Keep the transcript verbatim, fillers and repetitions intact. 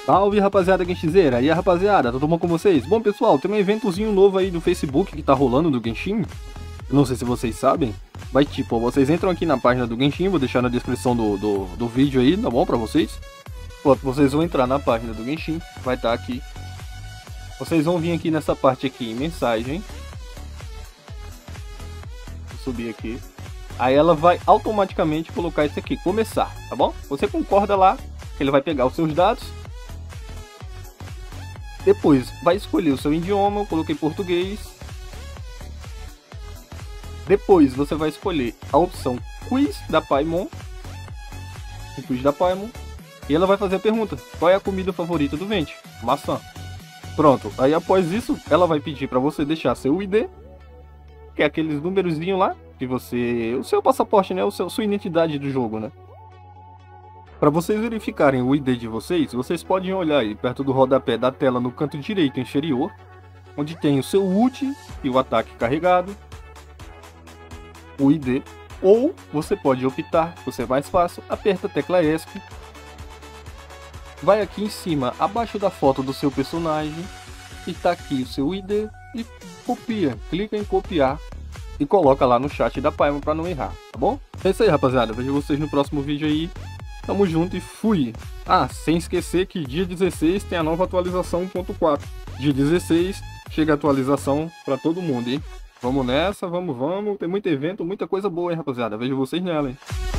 Salve, rapaziada Genshizeira, e aí rapaziada, tudo bom com vocês? Bom pessoal, tem um eventozinho novo aí do Facebook que tá rolando do Genshin. Não sei se vocês sabem, mas tipo, vocês entram aqui na página do Genshin, vou deixar na descrição do, do, do vídeo aí, tá bom pra vocês? Pronto, vocês vão entrar na página do Genshin, vai estar aqui. Vocês vão vir aqui nessa parte aqui, mensagem. Vou subir aqui. Aí ela vai automaticamente colocar isso aqui, começar, tá bom? Você concorda lá, que ele vai pegar os seus dados. Depois vai escolher o seu idioma, eu coloquei português. Depois você vai escolher a opção Quiz da Paimon. O Quiz da Paimon. E ela vai fazer a pergunta: qual é a comida favorita do Venti? Maçã. Pronto, aí após isso ela vai pedir para você deixar seu I D, que é aqueles númerozinhos lá, que você... o seu passaporte, né? O seu, sua identidade do jogo, né? Para vocês verificarem o I D de vocês, vocês podem olhar aí perto do rodapé da tela no canto direito inferior, onde tem o seu ult e o ataque carregado, o I D, ou você pode optar, por ser mais fácil, aperta a tecla ESC, vai aqui em cima, abaixo da foto do seu personagem, e tá aqui o seu I D, e copia, clica em copiar, e coloca lá no chat da Paimon para não errar, tá bom? É isso aí rapaziada, vejo vocês no próximo vídeo aí. Tamo junto e fui! Ah, sem esquecer que dia dezesseis tem a nova atualização um ponto quatro. Dia dezesseis chega a atualização pra todo mundo, hein? Vamos nessa, vamos, vamos. Tem muito evento, muita coisa boa, hein, rapaziada? Vejo vocês nela, hein?